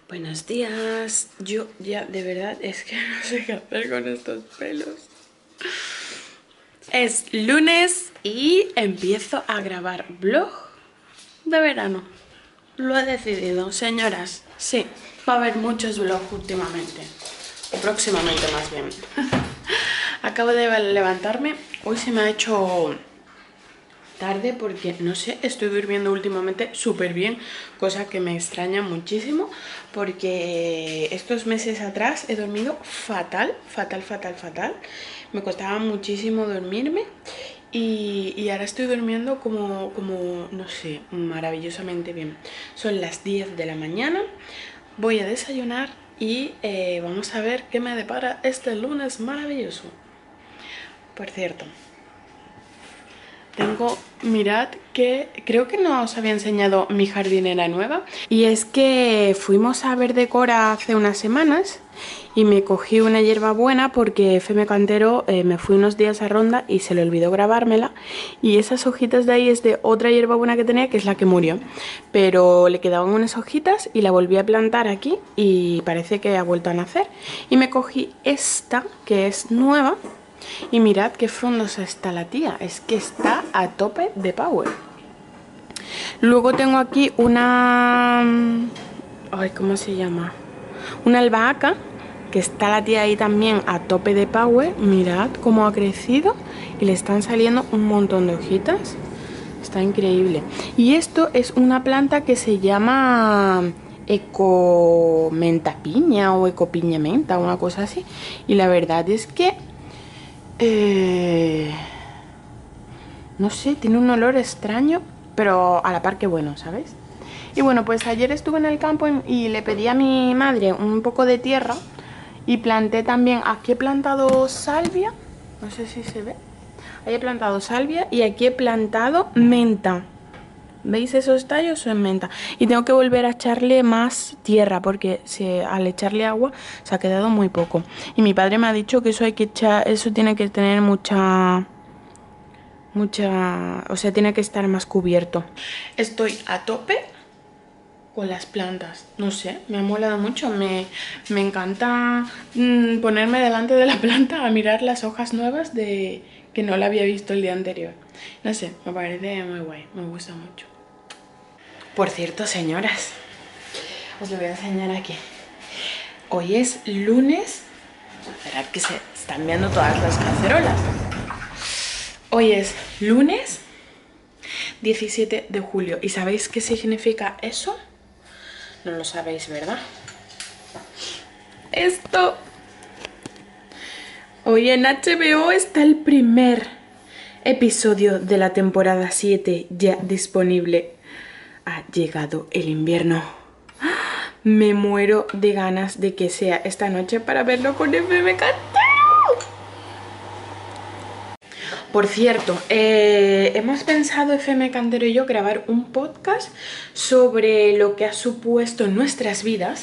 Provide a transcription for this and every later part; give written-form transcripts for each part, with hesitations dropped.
Buenos días. Yo ya de verdad es que no sé qué hacer con estos pelos. Es lunes y empiezo a grabar vlog de verano. Lo he decidido, señoras. Sí, va a haber muchos vlogs últimamente. O próximamente más bien. Acabo de levantarme. Hoy se me ha hecho tarde porque, no sé, estoy durmiendo últimamente súper bien, cosa que me extraña muchísimo porque estos meses atrás he dormido fatal, fatal. Me costaba muchísimo dormirme y ahora estoy durmiendo como, no sé, maravillosamente bien. Son las 10 de la mañana, voy a desayunar y vamos a ver qué me depara este lunes maravilloso. Por cierto, mirad que creo que no os había enseñado mi jardinera nueva. Y es que fuimos a ver Decora hace unas semanas y me cogí una hierbabuena porque FM Cantero me fui unos días a Ronda y se le olvidó grabármela. Y esas hojitas de ahí es de otra hierbabuena que tenía, que es la que murió. Pero le quedaban unas hojitas y la volví a plantar aquí y parece que ha vuelto a nacer. Y me cogí esta, que es nueva. Y mirad qué frondosa está la tía, es que está a tope de power. Luego tengo aquí una... Ay, ¿cómo se llama? Una albahaca, que está la tía ahí también a tope de power. Mirad cómo ha crecido y le están saliendo un montón de hojitas. Está increíble. Y esto es una planta que se llama ecomenta piña o ecopiña menta, una cosa así. Y la verdad es que no sé, tiene un olor extraño, pero a la par que bueno, ¿sabes? Y bueno, pues ayer estuve en el campo y le pedí a mi madre un poco de tierra y planté también, aquí he plantado salvia, no sé si se ve, ahí he plantado salvia y aquí he plantado menta. ¿Veis esos tallos? Son menta. Y tengo que volver a echarle más tierra porque al echarle agua se ha quedado muy poco. Y mi padre me ha dicho que eso hay que echar, eso tiene que tener mucha, o sea, tiene que estar más cubierto. Estoy a tope con las plantas, no sé, me ha molado mucho, me encanta ponerme delante de la planta a mirar las hojas nuevas de que no la había visto el día anterior. No sé, me parece muy guay, me gusta mucho. Por cierto, señoras, os lo voy a enseñar aquí. Hoy es lunes. Esperad que se están viendo todas las cacerolas. Hoy es lunes 17 de julio. ¿Y sabéis qué significa eso? No lo sabéis, ¿verdad? Esto. Hoy en HBO está el primer episodio de la temporada 7 ya disponible. Ha llegado el invierno. Me muero de ganas de que sea esta noche para verlo con FM Cantero. Por cierto, hemos pensado FM Cantero y yo grabar un podcast sobre lo que ha supuesto en nuestras vidas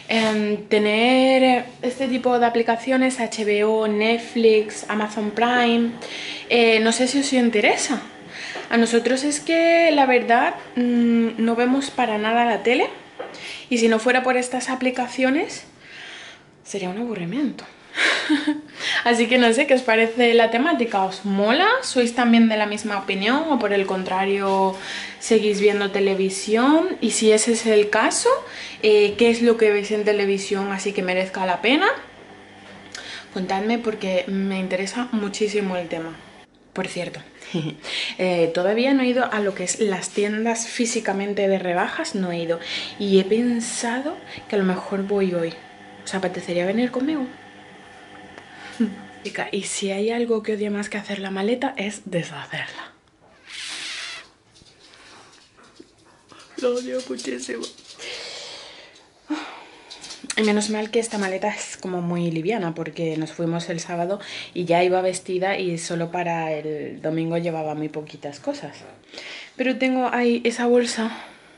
tener este tipo de aplicaciones, HBO, Netflix, Amazon Prime. No sé si os interesa. A nosotros es que la verdad no vemos para nada la tele y si no fuera por estas aplicaciones sería un aburrimiento. Así que no sé qué os parece la temática. ¿Os mola? ¿Sois también de la misma opinión o por el contrario seguís viendo televisión? Y si ese es el caso, ¿qué es lo que veis en televisión así que merezca la pena? Contadme porque me interesa muchísimo el tema. Por cierto, todavía no he ido a lo que es las tiendas físicamente de rebajas, no he ido. Y he pensado que a lo mejor voy hoy. ¿Os apetecería venir conmigo? Y si hay algo que odio más que hacer la maleta es deshacerla. Lo odio muchísimo. Y menos mal que esta maleta es como muy liviana porque nos fuimos el sábado y ya iba vestida y solo para el domingo llevaba muy poquitas cosas. Pero tengo ahí esa bolsa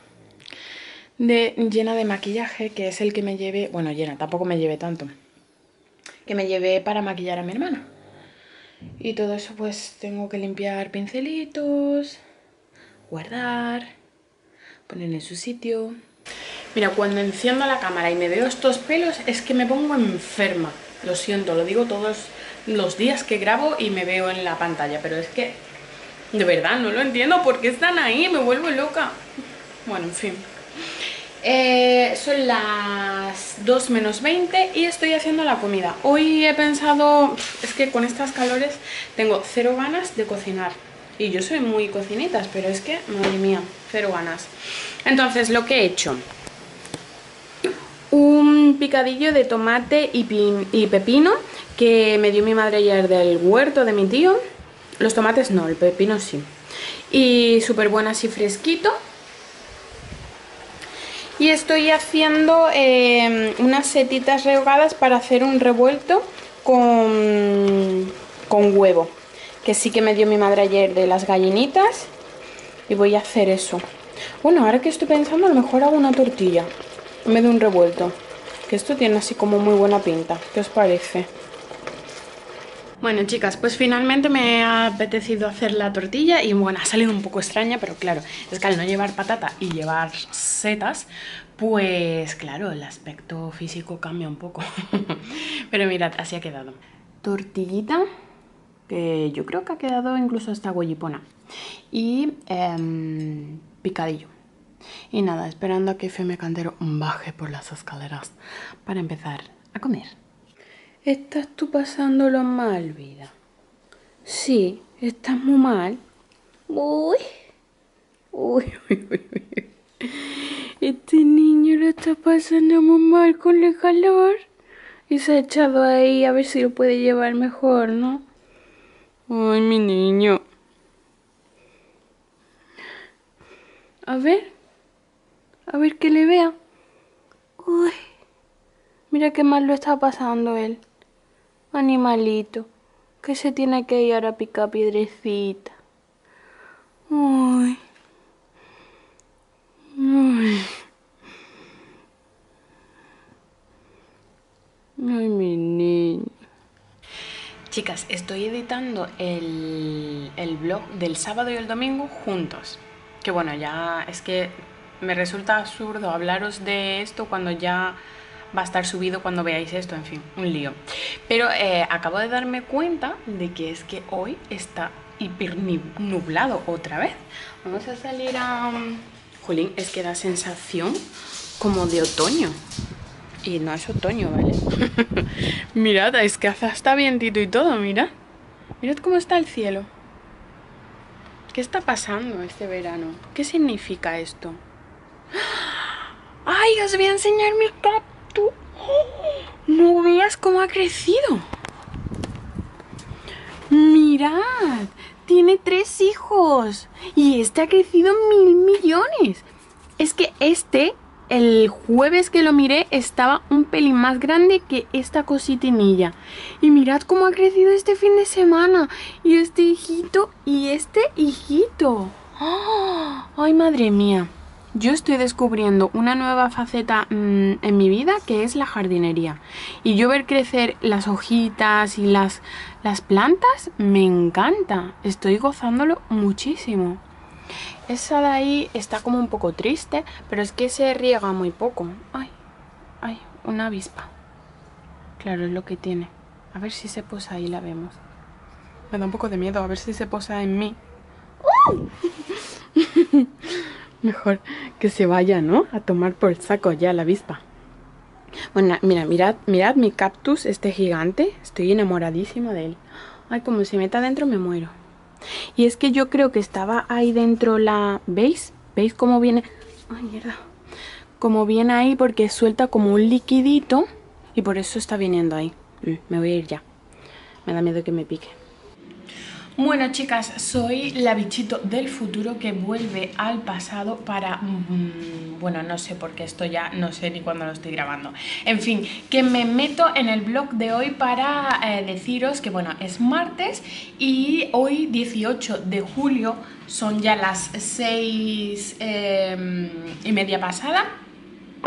llena de maquillaje que es el que me llevé, bueno, llena, tampoco me llevé tanto, que me llevé para maquillar a mi hermana. Y todo eso pues tengo que limpiar pincelitos, guardar, poner en su sitio. Mira, cuando enciendo la cámara y me veo estos pelos es que me pongo enferma. Lo siento, lo digo todos los días que grabo y me veo en la pantalla, pero es que de verdad no lo entiendo por qué están ahí, me vuelvo loca. Bueno, en fin. Son las 2 menos 20 y estoy haciendo la comida. Hoy he pensado, es que con estas calores tengo cero ganas de cocinar. Y yo soy muy cocinitas, pero es que, madre mía, cero ganas. Entonces, lo que he hecho: un picadillo de tomate y pepino que me dio mi madre ayer del huerto de mi tío. Los tomates no, el pepino sí. Y súper bueno, así fresquito. Y estoy haciendo unas setitas rehogadas para hacer un revuelto con huevo, que sí que me dio mi madre ayer de las gallinitas. Y voy a hacer eso. Bueno, ahora que estoy pensando, a lo mejor hago una tortilla en vez de un revuelto, que esto tiene así como muy buena pinta. ¿Qué os parece? Bueno, chicas, pues finalmente me ha apetecido hacer la tortilla y bueno, ha salido un poco extraña, pero claro, es que al no llevar patata y llevar setas, pues claro, el aspecto físico cambia un poco. Pero mirad, así ha quedado. Tortillita, que yo creo que ha quedado incluso hasta gollipona. Y picadillo. Y nada, esperando a que Feme Cantero baje por las escaleras para empezar a comer. ¿Estás tú pasándolo mal, vida? Sí, estás muy mal. Uy, uy, uy, uy, uy. Este niño lo está pasando muy mal con el calor. Y se ha echado ahí a ver si lo puede llevar mejor, ¿no? Ay, mi niño. A ver que le vea. Uy, mira qué mal lo está pasando él. Animalito, que se tiene que ir ahora a picar piedrecita. Uy. Uy. Ay, mi niño. Chicas, estoy editando el vlog del sábado y el domingo juntos. Que bueno, ya es que me resulta absurdo hablaros de esto cuando ya va a estar subido cuando veáis esto, en fin, un lío. Pero acabo de darme cuenta de que es que hoy está hiper nublado otra vez. Vamos a salir a... Jolín, es que da sensación como de otoño. Y no es otoño, ¿vale? Mirad, es que hace hasta vientito y todo, mirad. Mirad cómo está el cielo. ¿Qué está pasando este verano? ¿Qué significa esto? ¡Ay, os voy a enseñar mi cactus! No veas cómo ha crecido. Mirad, tiene 3 hijos. Y este ha crecido 1000 millones. Es que el jueves que lo miré, estaba un pelín más grande que esta cositinilla. Y mirad cómo ha crecido este fin de semana. Y este hijito y este hijito. ¡Oh! ¡Ay, madre mía! Yo estoy descubriendo una nueva faceta en mi vida, que es la jardinería. Y yo ver crecer las hojitas y las plantas me encanta. Estoy gozándolo muchísimo. Esa de ahí está como un poco triste, pero es que se riega muy poco. Ay, ay, una avispa. Claro, es lo que tiene. A ver si se posa ahí, la vemos. Me da un poco de miedo, a ver si se posa en mí. Mejor que se vaya, ¿no? A tomar por el saco ya la avispa. Bueno, mirad mi cactus, este gigante. Estoy enamoradísima de él. Ay, como se meta adentro me muero. Y es que yo creo que estaba ahí dentro la... ¿Veis? ¿Veis cómo viene? Ay, mierda. Como viene ahí porque suelta como un liquidito y por eso está viniendo ahí. Me voy a ir ya. Me da miedo que me pique. Bueno, chicas, soy la bichito del futuro que vuelve al pasado para... bueno, no sé por qué esto ya, no sé ni cuándo lo estoy grabando. En fin, que me meto en el vlog de hoy para deciros que, bueno, es martes y hoy 18 de julio son ya las 6:30 pasada.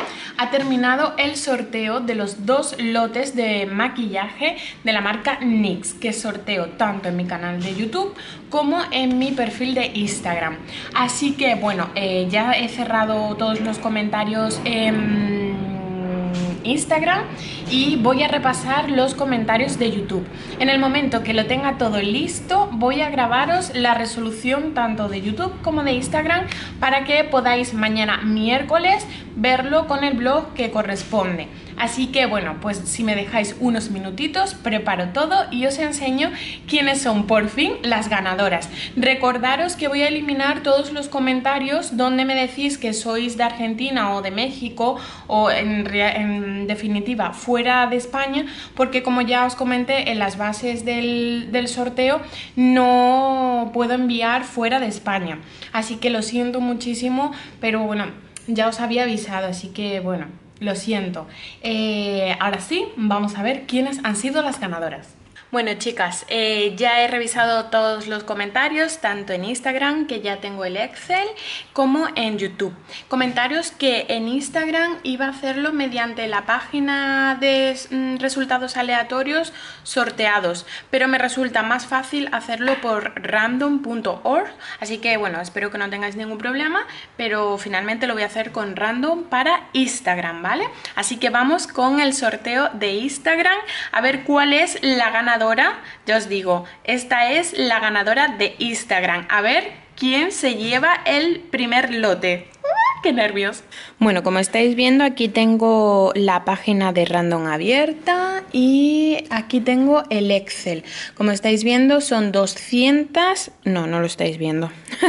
ha terminado el sorteo de los 2 lotes de maquillaje de la marca NYX, que sorteo tanto en mi canal de YouTube como en mi perfil de Instagram. Así que bueno, ya he cerrado todos los comentarios en Instagram y voy a repasar los comentarios de YouTube. En el momento que lo tenga todo listo, voy a grabaros la resolución tanto de YouTube como de Instagram para que podáis mañana miércoles verlo con el blog que corresponde. Así que bueno, pues si me dejáis unos minutitos, preparo todo y os enseño quiénes son por fin las ganadoras. Recordaros que voy a eliminar todos los comentarios donde me decís que sois de Argentina o de México o en definitiva fuera de España, porque como ya os comenté en las bases del sorteo, no puedo enviar fuera de España. Así que lo siento muchísimo, pero bueno, ya os había avisado, así que bueno, lo siento. Ahora sí, vamos a ver quiénes han sido las ganadoras. Bueno, chicas, ya he revisado todos los comentarios, tanto en Instagram, que ya tengo el Excel, como en YouTube. Comentarios que en Instagram iba a hacerlo mediante la página de resultados aleatorios sorteados, pero me resulta más fácil hacerlo por random.org, así que bueno, espero que no tengáis ningún problema, pero finalmente lo voy a hacer con random para Instagram, ¿vale? Así que vamos con el sorteo de Instagram, a ver cuál es la ganadora. Ya os digo, esta es la ganadora de Instagram. A ver quién se lleva el primer lote. ¡Qué nervios! Bueno, como estáis viendo, aquí tengo la página de Random abierta y aquí tengo el Excel. Como estáis viendo, son 200... No lo estáis viendo.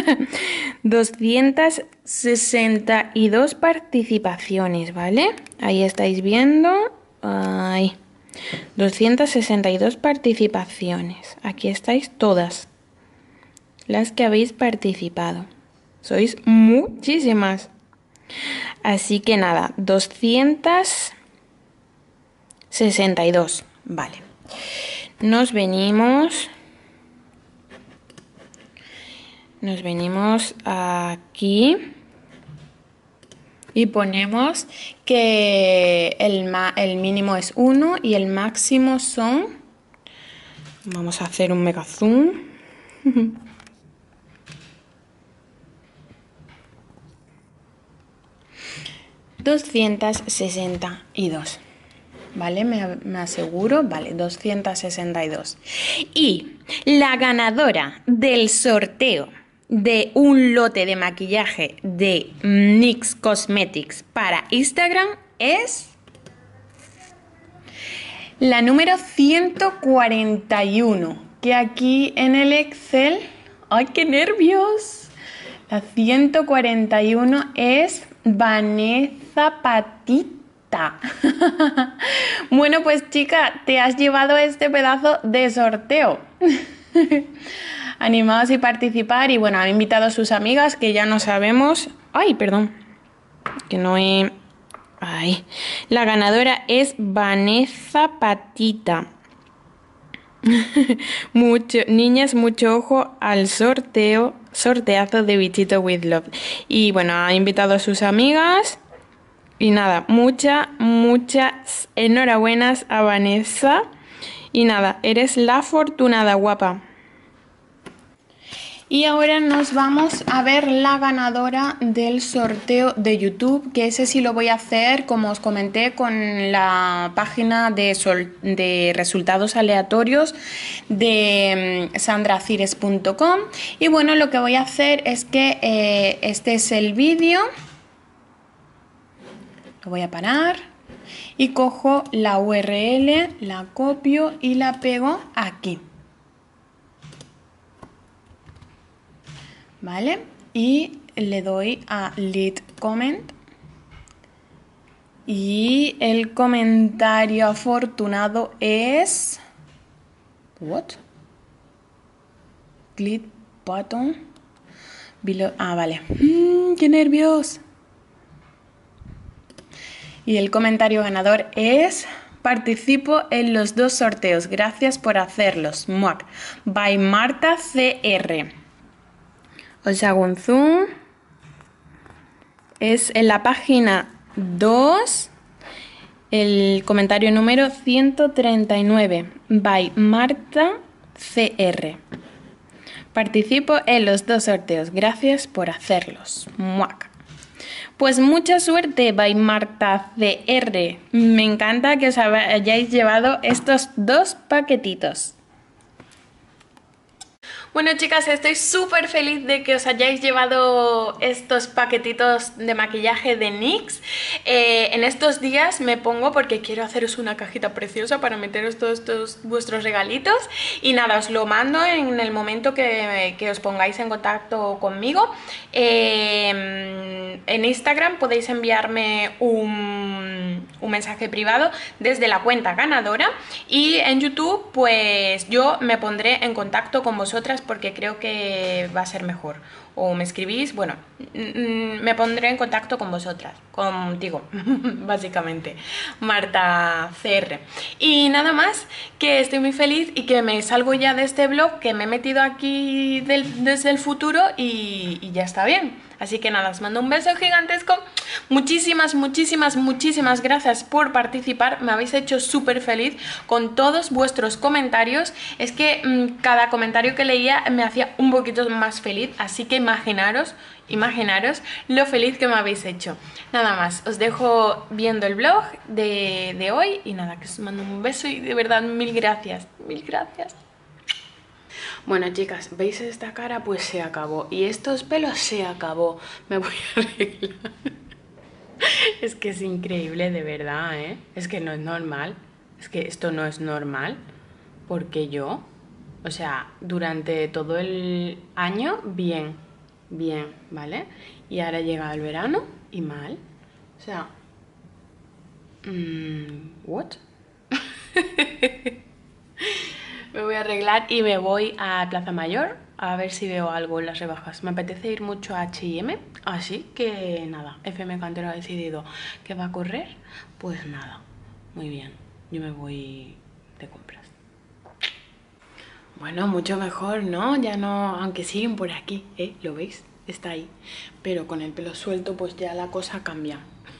262 participaciones, ¿vale? Ahí estáis viendo. Ahí. 262 participaciones. Aquí estáis todas las que habéis participado. Sois muchísimas. Así que nada, 262. Vale. Nos venimos aquí y ponemos que el mínimo es 1 y el máximo son... Vamos a hacer un mega zoom. 262. ¿Vale? Me aseguro. Vale, 262. Y la ganadora del sorteo de un lote de maquillaje de NYX Cosmetics para Instagram es la número 141, que aquí en el Excel... ¡Ay, qué nervios! La 141 es Vanessa Patita. Bueno, pues chica, te has llevado este pedazo de sorteo. Animaos y participar. Y bueno, han invitado a sus amigas que ya no sabemos. Ay, perdón. Que no he... Ay. La ganadora es Vanessa Patita. Niñas, mucho ojo al sorteazo de Bichito with Love. Y bueno, ha invitado a sus amigas. Y nada, muchas enhorabuenas a Vanessa. Y nada, eres la afortunada, guapa. Y ahora nos vamos a ver la ganadora del sorteo de YouTube, que ese sí lo voy a hacer, como os comenté, con la página de resultados aleatorios de sandracires.com. Y bueno, lo que voy a hacer es que este es el vídeo. Lo voy a parar y cojo la URL, la copio y la pego aquí. ¿Vale? Y le doy a Lead Comment. Y el comentario afortunado es... ¿What? Click button. Below. Ah, vale. ¡Qué nervios! Y el comentario ganador es... Participo en los 2 sorteos. Gracias por hacerlos. Muac. By Marta CR. Os hago un zoom. Es en la página 2, el comentario número 139, by Marta CR. Participo en los 2 sorteos, gracias por hacerlos. ¡Muac! Pues mucha suerte, by Marta CR. Me encanta que os hayáis llevado estos 2 paquetitos. Bueno, chicas, estoy súper feliz de que os hayáis llevado estos paquetitos de maquillaje de NYX. En estos días me pongo porque quiero haceros una cajita preciosa para meteros todos estos vuestros regalitos. Y nada, os lo mando en el momento que os pongáis en contacto conmigo. En Instagram podéis enviarme un mensaje privado desde la cuenta ganadora. Y en YouTube, pues yo me pondré en contacto con vosotras porque creo que va a ser mejor. O me escribís, bueno, me pondré en contacto con vosotras, contigo, básicamente, Marta CR. Y nada más, que estoy muy feliz y que me salgo ya de este blog, que me he metido aquí desde el futuro y ya está bien. Así que nada, os mando un beso gigantesco. Muchísimas, muchísimas, muchísimas gracias por participar. Me habéis hecho súper feliz con todos vuestros comentarios. Es que cada comentario que leía me hacía un poquito más feliz. Así que imaginaros lo feliz que me habéis hecho. Nada más, os dejo viendo el vlog de hoy. Y nada, que os mando un beso y de verdad mil gracias. Mil gracias. Bueno, chicas, ¿veis esta cara? Pues se acabó. Y estos pelos se acabó. Me voy a arreglar. Es que es increíble, de verdad, ¿eh? Es que no es normal. Es que esto no es normal. Porque yo, o sea, durante todo el año, bien, ¿vale? Y ahora llega el verano y mal. O sea, ¿what? Me voy a arreglar y me voy a Plaza Mayor a ver si veo algo en las rebajas. Me apetece ir mucho a H&M, así que nada, FM Cantero ha decidido que va a correr. Pues nada, muy bien, yo me voy de compras. Bueno, mucho mejor, ¿no? Ya no, aunque siguen por aquí, ¿eh? ¿Lo veis? Está ahí. Pero con el pelo suelto pues ya la cosa cambia.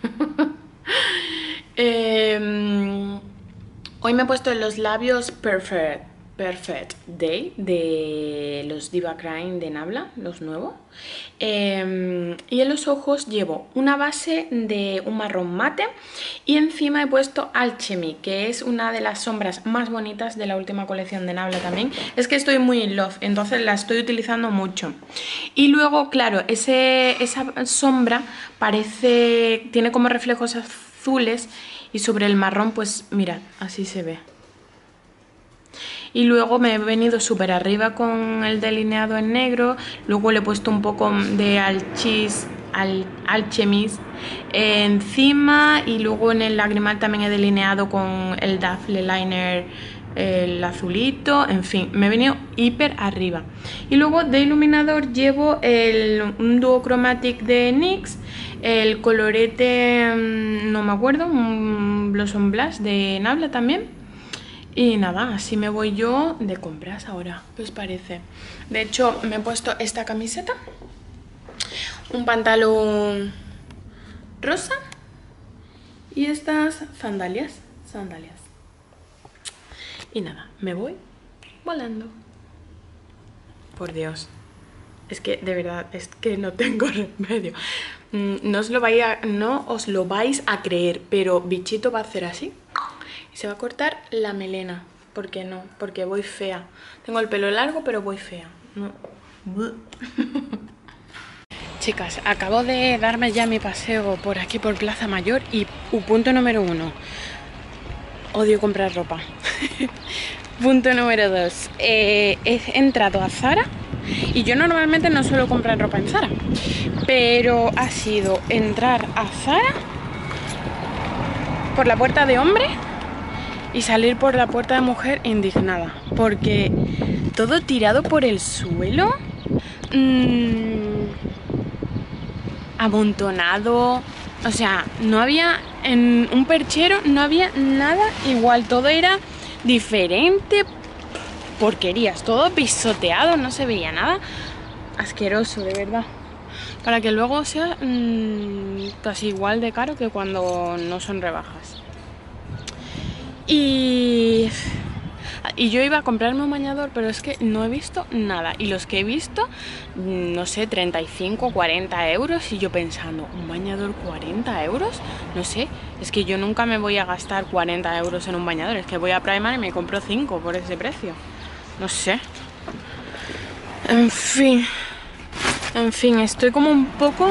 Hoy me he puesto en los labios Perfect Day de los Diva Crime de Nabla, los nuevos. Y en los ojos llevo una base de un marrón mate y encima he puesto Alchemy, que es una de las sombras más bonitas de la última colección de Nabla también. Es que estoy muy in love, entonces la estoy utilizando mucho. Y luego, claro, esa sombra tiene como reflejos azules y sobre el marrón, pues mirad, así se ve. Y luego me he venido súper arriba con el delineado en negro. Luego le he puesto un poco de Alchemy encima. Y luego en el lagrimal también he delineado con el Dazzle Liner, el azulito. En fin, me he venido hiper arriba. Y luego de iluminador llevo un duochromatic de NYX. El colorete, no me acuerdo, un Blossom Blush de Nabla también. Y nada, así me voy yo de compras ahora, ¿qué os parece? De hecho, me he puesto esta camiseta, un pantalón rosa y estas sandalias. Y nada, me voy volando. Por Dios, es que de verdad, es que no tengo remedio. No os lo vais a creer, pero Bichito va a hacer así. Y se va a cortar la melena. ¿Por qué no? Porque voy fea. Tengo el pelo largo, pero voy fea. No. Chicas, acabo de darme ya mi paseo por aquí, por Plaza Mayor. Y punto número 1. Odio comprar ropa. Punto número 2. He entrado a Zara. Y yo normalmente no suelo comprar ropa en Zara. Pero ha sido entrar a Zara por la puerta de hombre y salir por la puerta de mujer indignada, porque todo tirado por el suelo, amontonado, o sea, no había, en un perchero no había nada igual, todo era diferente, porquerías, todo pisoteado, no se veía nada, asqueroso, de verdad. para que luego sea casi igual de caro que cuando no son rebajas. Y yo iba a comprarme un bañador, pero es que no he visto nada. Y los que he visto, no sé, 35, 40 euros. Y yo pensando, ¿un bañador 40 euros? No sé, es que yo nunca me voy a gastar 40 euros en un bañador. Es que voy a Primark y me compro 5 por ese precio. No sé. En fin, estoy como un poco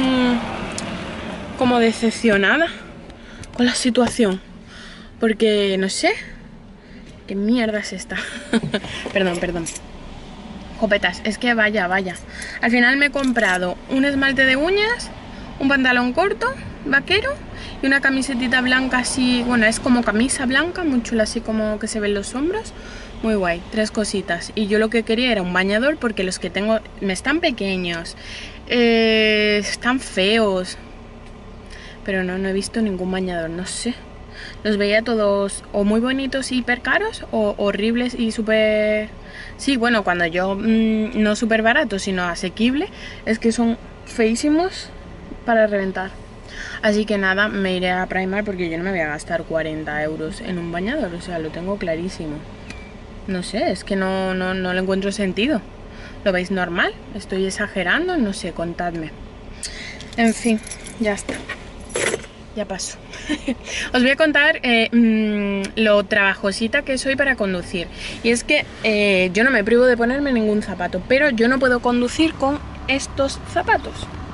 como decepcionada con la situación. Porque, no sé, ¿qué mierda es esta? Perdón. Jopetas, es que vaya. Al final me he comprado un esmalte de uñas, un pantalón corto, vaquero y una camisetita blanca así, bueno, es como camisa blanca, muy chula, así como que se ven los hombros. Muy guay, 3 cositas. Y yo lo que quería era un bañador porque los que tengo me están pequeños, están feos. Pero no he visto ningún bañador, no sé. Los veía todos o muy bonitos y hiper caros o horribles y súper... Sí, bueno, cuando yo no súper barato, sino asequible, es que son feísimos para reventar. Así que nada, me iré a Primark porque yo no me voy a gastar 40 euros en un bañador, o sea, lo tengo clarísimo. No sé, es que no le encuentro sentido. ¿Lo veis normal? ¿Estoy exagerando? No sé, contadme. En fin, ya está. Ya paso. Os voy a contar lo trabajosita que soy para conducir. Y es que yo no me privo de ponerme ningún zapato, pero yo no puedo conducir con estos zapatos.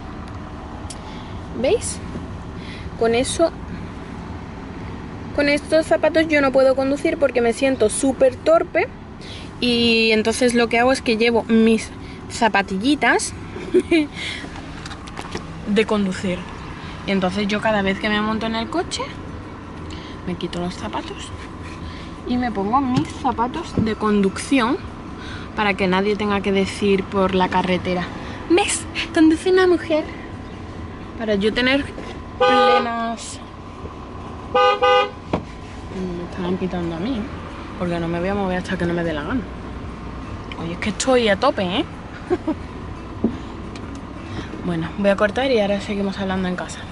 ¿Veis? Con estos zapatos yo no puedo conducir porque me siento súper torpe. Y entonces lo que hago es que llevo mis zapatillitas de conducir. Y entonces yo cada vez que me monto en el coche, me quito los zapatos y me pongo mis zapatos de conducción para que nadie tenga que decir por la carretera, ¿ves? Conduce una mujer. Para yo tener plenas... Me están quitando a mí, porque no me voy a mover hasta que no me dé la gana. Oye, es que estoy a tope, ¿eh? Bueno, voy a cortar y ahora seguimos hablando en casa.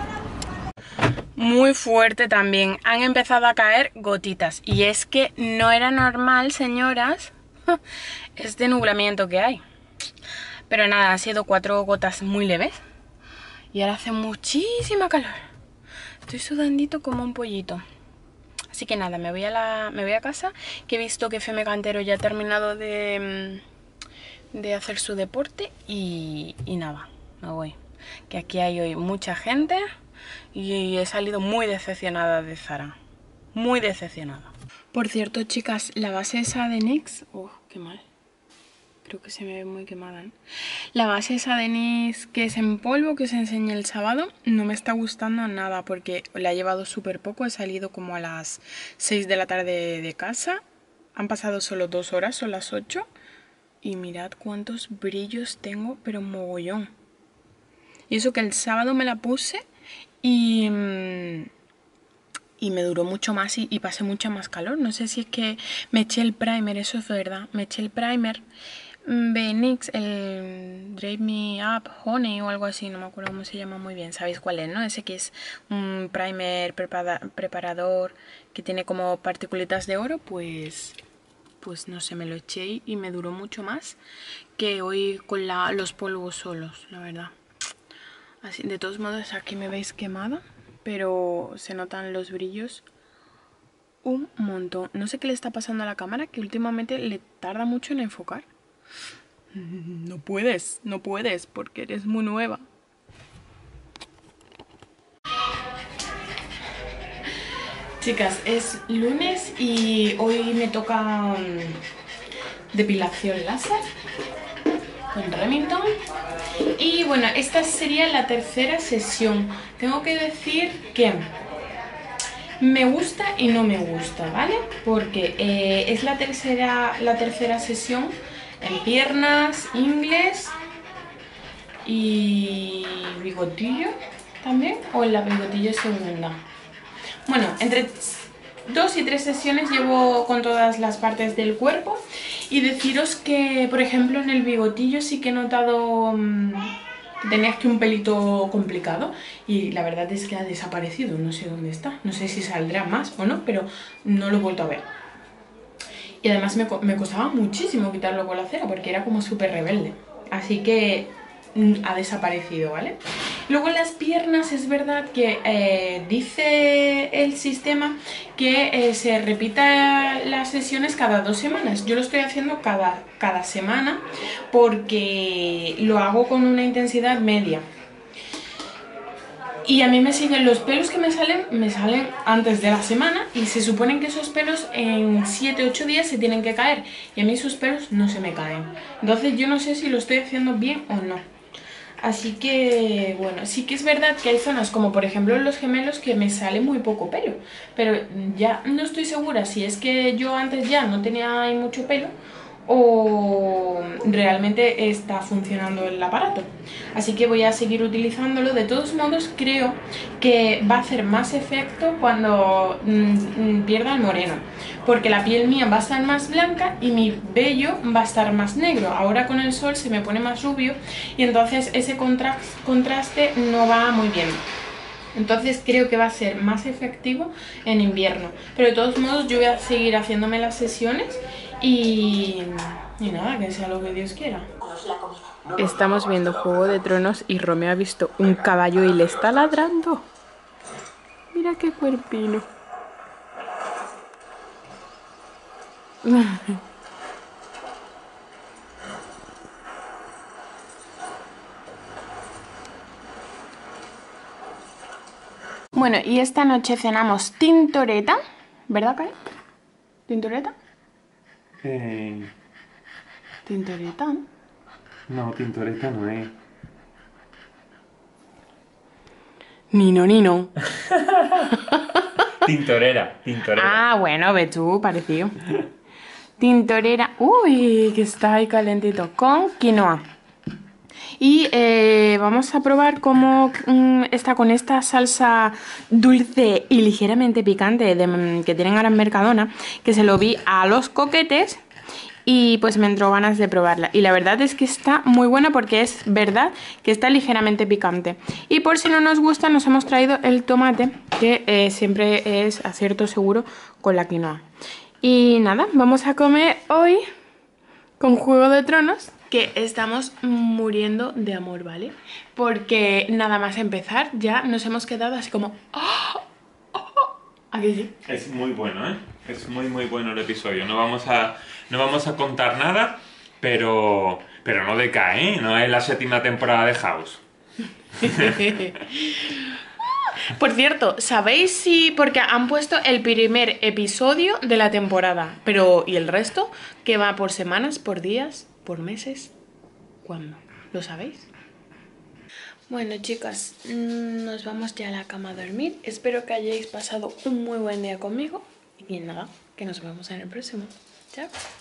Muy fuerte también, han empezado a caer gotitas. Y es que no era normal, señoras, este nublamiento que hay. Pero nada, han sido 4 gotas muy leves. Y ahora hace muchísima calor. Estoy sudandito como un pollito. Así que nada, me voy a casa, que he visto que Feme Cantero ya ha terminado de hacer su deporte. Y nada, me voy. Que aquí hay hoy mucha gente. Y he salido muy decepcionada de Zara. Muy decepcionada. Por cierto, chicas, la base esa de NYX... qué mal. Creo que se me ve muy quemada, ¿eh? La base esa de NYX que es en polvo, que os enseñé el sábado, no me está gustando nada porque la he llevado súper poco. He salido como a las 6 de la tarde de casa. Han pasado solo 2 horas, son las 8. Y mirad cuántos brillos tengo, pero mogollón. Y eso que el sábado me la puse... Y me duró mucho más y pasé mucha más calor. No sé si es que me eché el primer, eso es verdad. Me eché el primer de NYX, el Drape Me Up Honey o algo así, no me acuerdo cómo se llama muy bien. ¿Sabéis cuál es, no? Ese que es un primer preparador que tiene como partículitas de oro, pues no sé, me lo eché y me duró mucho más que hoy con los polvos solos, la verdad. Así, de todos modos, aquí me veis quemada, pero se notan los brillos un montón. No sé qué le está pasando a la cámara, que últimamente le tarda mucho en enfocar. No puedes, porque eres muy nueva. Chicas, es lunes y hoy me toca depilación láser con Remington. Y bueno, esta sería la tercera sesión. Tengo que decir que me gusta y no me gusta, ¿vale? Porque es la tercera sesión en piernas, ingles y bigotillo también, o en la bigotillo segunda. Bueno, entre 2 y 3 sesiones llevo con todas las partes del cuerpo. Y deciros que, por ejemplo, en el bigotillo sí que he notado tenía aquí un pelito complicado y la verdad es que ha desaparecido, no sé dónde está, no sé si saldrá más o no, pero no lo he vuelto a ver. Y además me costaba muchísimo quitarlo con la cera porque era como súper rebelde, así que ha desaparecido, ¿vale? Luego en las piernas es verdad que dice el sistema que se repita las sesiones cada 2 semanas. Yo lo estoy haciendo cada semana porque lo hago con una intensidad media. Y a mí me siguen los pelos que me salen antes de la semana y se suponen que esos pelos en 7-8 días se tienen que caer y a mí esos pelos no se me caen. Entonces yo no sé si lo estoy haciendo bien o no. Así que, bueno, sí que es verdad que hay zonas como por ejemplo en los gemelos que me sale muy poco pelo, pero ya no estoy segura si es que yo antes ya no tenía ahí mucho pelo o realmente está funcionando el aparato. Así que voy a seguir utilizándolo. De todos modos creo que va a hacer más efecto cuando pierda el moreno, porque la piel mía va a estar más blanca y mi vello va a estar más negro. Ahora con el sol se me pone más rubio y entonces ese contraste no va muy bien. Entonces creo que va a ser más efectivo en invierno. Pero de todos modos yo voy a seguir haciéndome las sesiones y nada, que sea lo que Dios quiera. Estamos viendo Juego de Tronos y Romeo ha visto un caballo y le está ladrando. Mira qué cuerpino. Bueno, y esta noche cenamos tintoreta, ¿verdad, Kai? ¿Tintoreta? ¿Tintoreta? No, tintoreta no es. Nino. Tintorera. Ah, bueno, ve tú, parecido. Tintorera, uy, que está ahí calentito, con quinoa. Y vamos a probar cómo está con esta salsa dulce y ligeramente picante que tienen ahora en Mercadona, que se lo vi a los coquetes y pues me entró ganas de probarla. Y la verdad es que está muy buena porque es verdad que está ligeramente picante. Y por si no nos gusta, nos hemos traído el tomate, que siempre es acierto seguro con la quinoa. Y nada, vamos a comer hoy con Juego de Tronos, que estamos muriendo de amor, ¿vale? Porque nada más empezar ya nos hemos quedado así como... ¡Oh! ¡Oh! ¿A que sí? Es muy bueno, ¿eh? Es muy bueno el episodio. No vamos a contar nada, pero no decae, ¿eh? No es la 7ª temporada de House. Por cierto, ¿sabéis si...? Porque han puesto el primer episodio de la temporada, pero ¿y el resto? ¿Que va por semanas, por días, por meses? ¿Cuándo? ¿Lo sabéis? Bueno, chicas, nos vamos ya a la cama a dormir. Espero que hayáis pasado un muy buen día conmigo. Y nada, que nos vemos en el próximo. Chao.